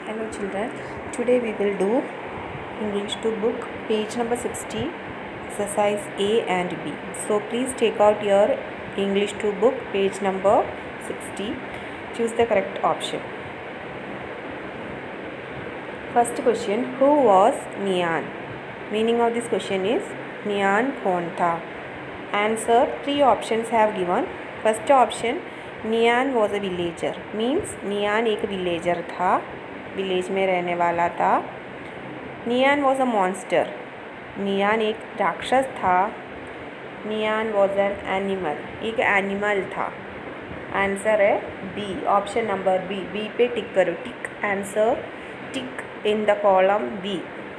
Hello children, today we will do English 2 book page number 60 exercise A and B. So please take out your English 2 book page number 60. Choose the correct option. First question, who was Nian? Meaning of this question is Nian कौन था? Answer, 3 options have given. First option, Nian was a villager. Means Nian एक villager था, village में रहने वाला था. Nian was a monster. नियान एक राक्षस था. Nian was an animal. एक एनिमल था. आंसर है B, option number B. B पे टिक करो. Tick answer, tick in the column B.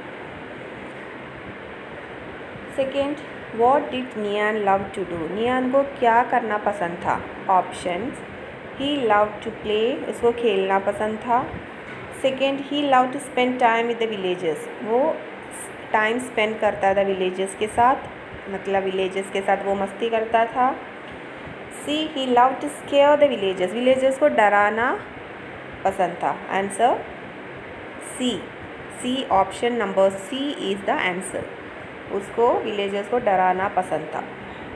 Second, what did Nian love to do? Nian को क्या करना पसंद था? Options, he love to play, उसको खेलना पसंद था. Second, he love to spend time with the villagers, वो टाइम स्पेंड करता था विलेजर्स के साथ, मतलब विलेजर्स के साथ वो मस्ती करता था. C, he love to scare the villagers, villagers को डराना पसंद था. Answer C. C, option number C is the answer. उसको विलेजर्स को डराना पसंद था.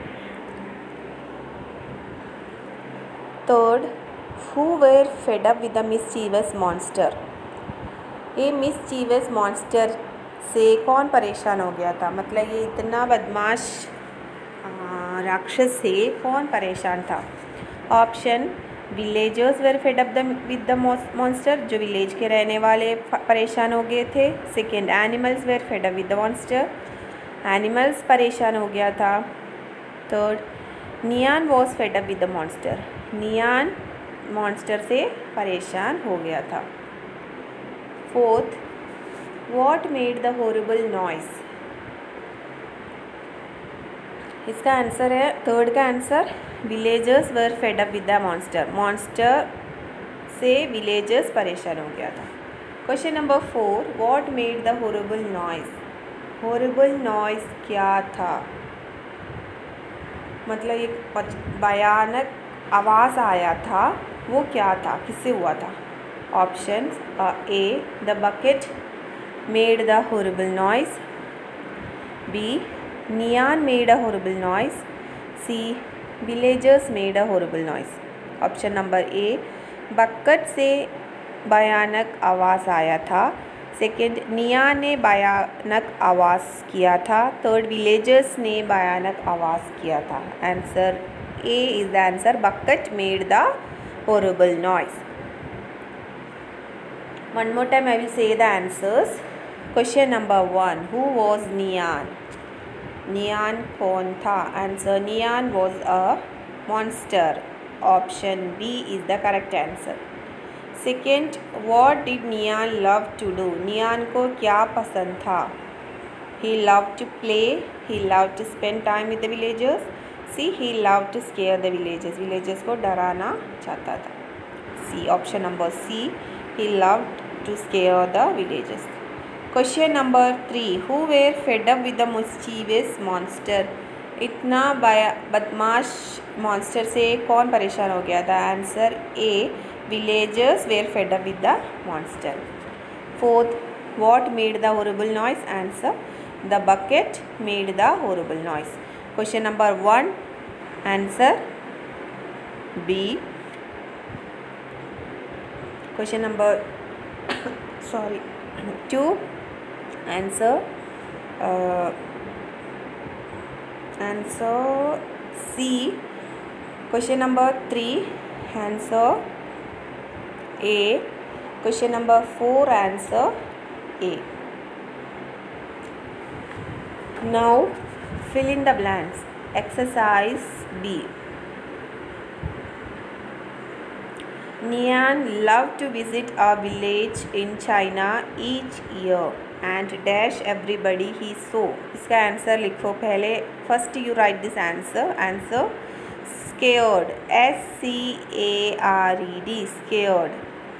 Third, who were fed up with the mischievous monster? ये मिसचीवस मॉन्स्टर से कौन परेशान हो गया था? मतलब ये इतना बदमाश राक्षस से कौन परेशान था? Option, villagers were fed up with the monster, जो विलेज के रहने वाले परेशान हो गए थे. Second, animals were fed up with the monster, animals परेशान हो गया था. Third, Nian was fed up with the monster, Nian monster से परेशान हो गया था. Fourth, what made the horrible noise? इसका आंसर है, थर्ड का answer, villagers were fed up with the monster, monster से विलेजर्स परेशान हो गया था. Question number 4, what made the horrible noise? Horrible noise क्या था? मतलब एक भयानक आवाज़ आया था, वो क्या था, किससे हुआ था? Options, A, the bucket made the horrible noise. B, Nian made a horrible noise. C, villagers made a horrible noise. Option number A, bucket से भयानक आवाज़ आया था. सेकेंड, नियान ने भयानक आवाज़ किया था. थर्ड, विलेजर्स ने भयानक आवाज़ किया था. Answer A is the answer. Bucket made the horrible noise. One more time I will say the answers. Question number 1, who was Nian? Nian कौन था? Answer, Nian was a monster. Option B is the correct answer. Second, what did Nian love to do? Nian को क्या पसंद था? He loved to play. He loved to spend time with the villagers. C, he love to scare the villagers, villagers को डराना चाहता था. C, option number C, he love to scare the villagers. Question number 3, who were fed up with the mischievous monster? इतना बदमाश monster से कौन परेशान हो गया था? Answer A, villagers were fed up with the monster. Fourth, what made the horrible noise? Answer, the bucket made the horrible noise. Question number 1, answer B. Question number 2, answer C. Question number 3, answer A. Question number 4, answer A. Now fill in the blanks. Exercise B. Nian loved to visit a village in China each year and dash everybody he saw. इसका answer लिखो पहले. First you write this answer. Answer scared, SCARED, scared,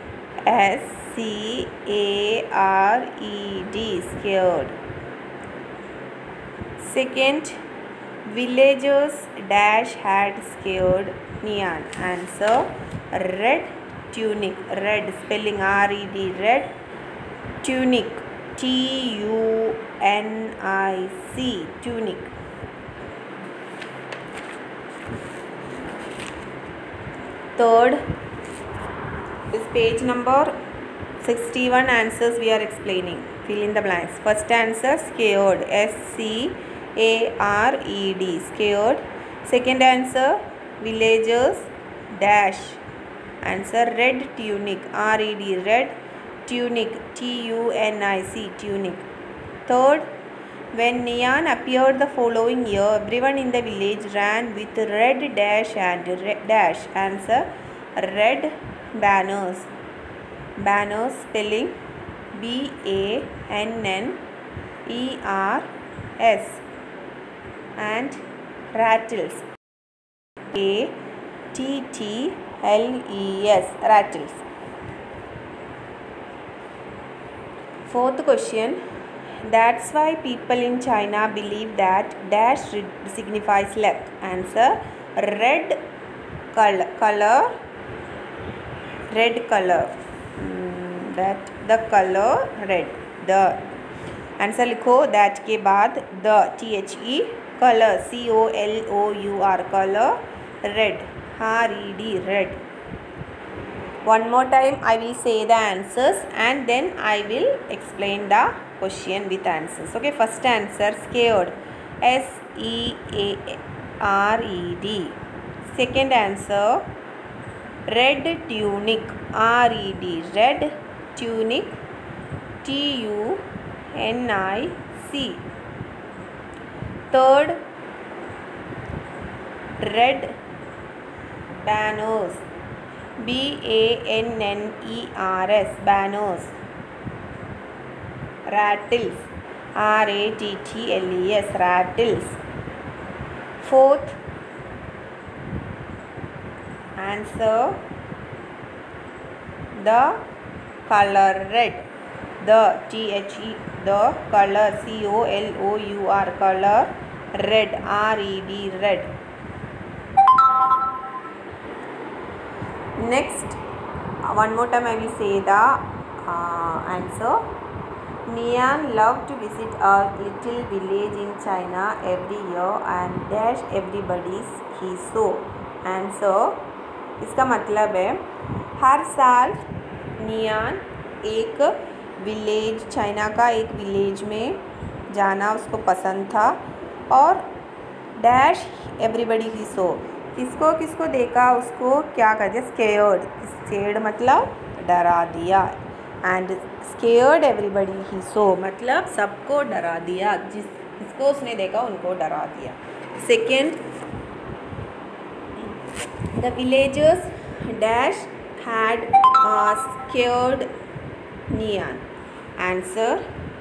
SCARED, scared. Second, villagers dash had scared Nian. Answer, red tunic. Red, spelling RED, red tunic, T-U-N-I-C, tunic. Third is page number 61 answers we are explaining. Fill in the blanks. First answer scared, S-C-A-R-E-D, scared. Second answer villagers dash. Answer red tunic, R-E-D, red. Tunic, T-U-N-I-C, tunic. Third, when Nian appeared the following year, everyone in the village ran with red dash and dash. Answer red banners. Banners spelling B-A-N-N-E-R-S, and rattles, A-T-T-L-E-S, rattles. Fourth question, that's why people in China believe that dash signifies luck. Answer red color. Red color, that the color red. The answer लिखो that के बाद the THE colour COLOUR colour red RED red. One more time I will say the answers and then I will explain the question with answers. Okay, first answer scared, SEARED. Second answer red tunic, RED, red tunic, TUNIC. Third red banners, BANNERS, banners. Rattles, RATTLES, rattles. Fourth answer the color red, the THE, the color COLOUR color red, RED red. Next, one more time I will say the answer. Nian loved to visit a little village in China every year and dash everybody's he saw. Answer, इसका मतलब है हर साल नियान एक village, China का एक village में जाना उसको पसंद था और डैश एवरीबडी ही सो, किसको किसको देखा उसको क्या कर दिया, स्केयर्ड. स्केयर्ड मतलब डरा दिया and scared everybody he saw मतलब सबको डरा दिया, जिसको उसने देखा उनको डरा दिया. Second, the villagers dash had scared Nian. Answer,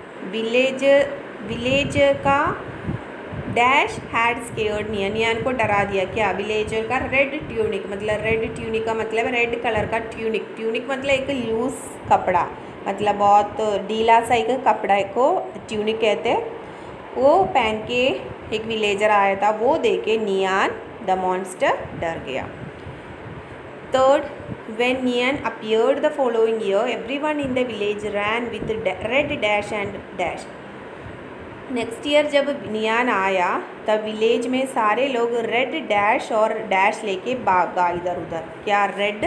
villager का dash had scared Nian, Nian को डरा दिया क्या, विलेजर का रेड ट्यूनिक मतलब रेड ट्यूनिक का मतलब रेड कलर का ट्यूनिक. ट्यूनिक मतलब एक लूज कपड़ा, मतलब बहुत ढीला सा एक कपड़ा को ट्यूनिक कहते हैं. वो पहन के एक विलेजर आया था, वो देखे नियान द मॉन्स्टर डर गया. Third, when Nian appeared the following year, everyone in the village ran with red dash and dash. Next year जब नियान आया तब विलेज में सारे लोग रेड डैश और डैश लेके भागा इधर उधर. क्या, रेड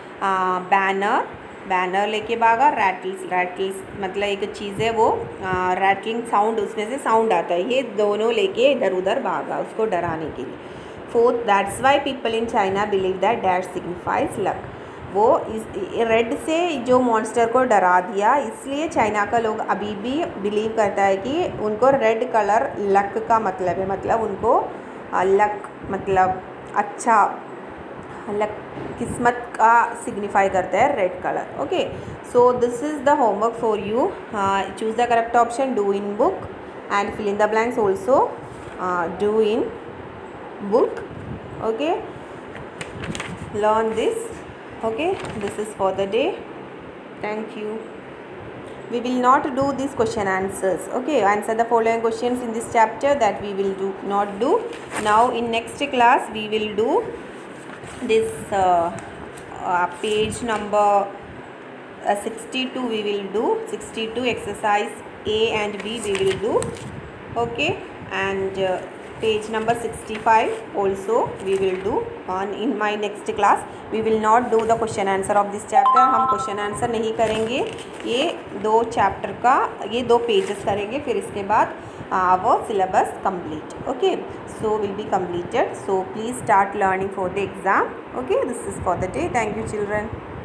बैनर लेके भागा, रैटल्स मतलब एक चीज़ है वो रैटलिंग साउंड, उसमें से साउंड आता है, ये दोनों लेके इधर उधर भागा उसको डराने के लिए. Fourth, that's why people in China believe that dash signifies luck. वो इस रेड से जो मॉन्स्टर को डरा दिया, इसलिए चाइना का लोग अभी भी बिलीव करता है कि उनको रेड कलर लक का मतलब है, मतलब उनको लक मतलब अच्छा, लक किस्मत का सिग्निफाई करता है red colour. Okay, so this is the homework for you. Choose the correct option, do in book and fill in the blanks also do in book. Okay, learn this. Okay, this is for the day. Thank you. We will not do these question answers. Okay, answer the following questions in this chapter that we will not do. Now in next class we will do this page number 62 we will do. 62 exercise A and B we will do. Okay, and page number 65 also we will do on in my next class. We will not do the question answer of this chapter. हम question answer नहीं करेंगे, ये 2 chapter का ये 2 pages करेंगे, फिर इसके बाद वो syllabus complete. Okay, so will be completed. So please start learning for the exam. Okay, this is for the day. Thank you children.